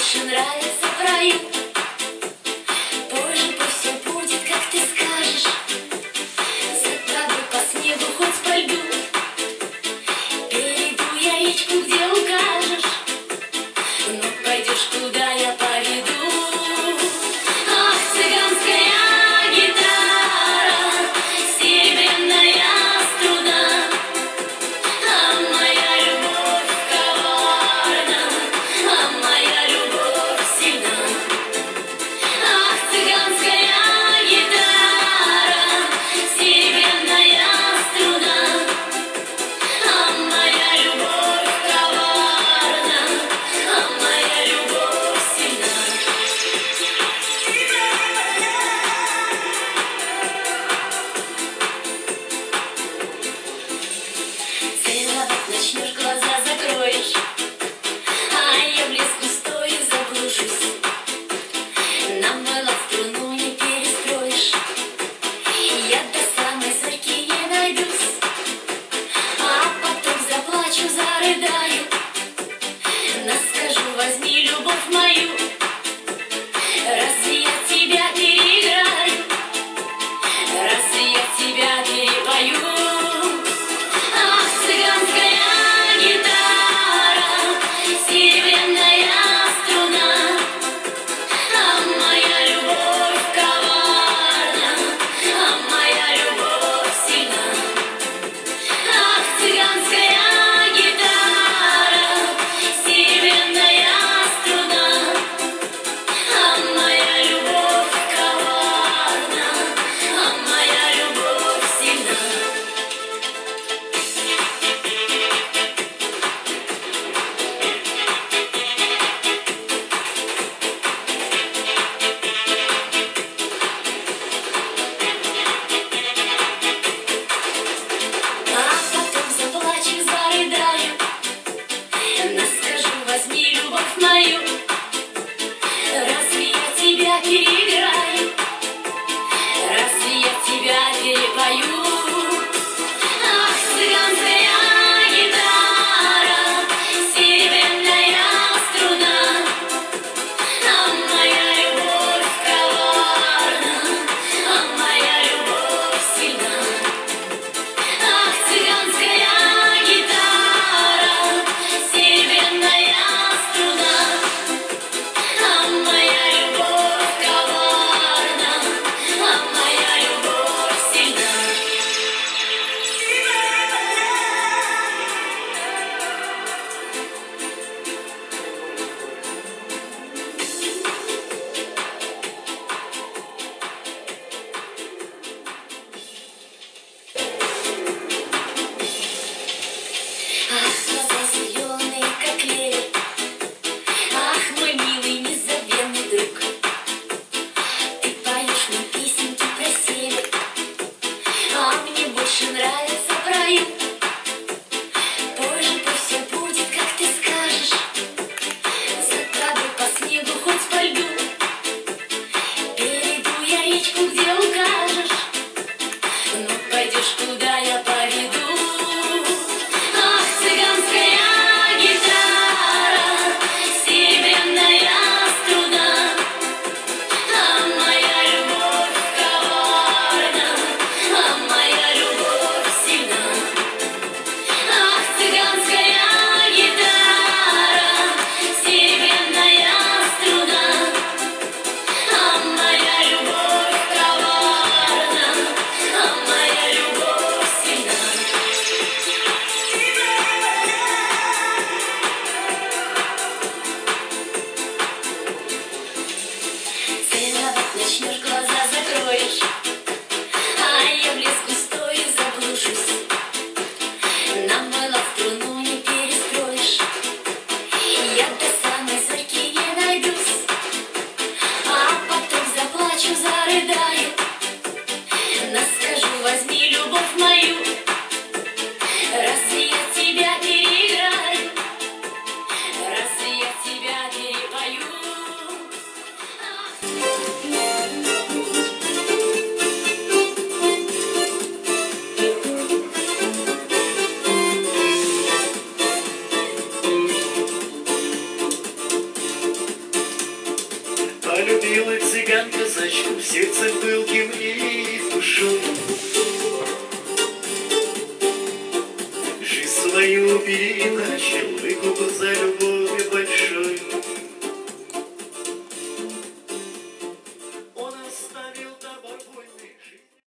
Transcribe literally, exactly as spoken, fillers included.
больше нравится в раю. Позже пусть все будет, как ты скажешь. За тобой по снегу хоть по льду. Перейду я речку, где укажешь. Но пойдешь, куда я поведу. Ах, цыганская гитара, серебряная струна, а моя любовь коварна, а моя любовь сильна. Ах, цыганская гитара, серебряная струна, а моя любовь коварна, а моя любовь сильна. Целовать начнешь, глаза закроешь, а я в блеску стою, заглушусь. Нам было струну не перестроишь, я до самой зорьки не найдусь, а потом заплачу, зарыдаю, наскажу, возьми любовь мою. Разве я тебя переиграю? Разве я тебя перепою? Ах, цыганская гитара, серебряная струна, а моя любовь коварна, а моя любовь сильна. Ах, цыганская гитара, Полюбила цыган казачку сердцем пылким и душой. Жизнь свою переначал, выкуп за любовь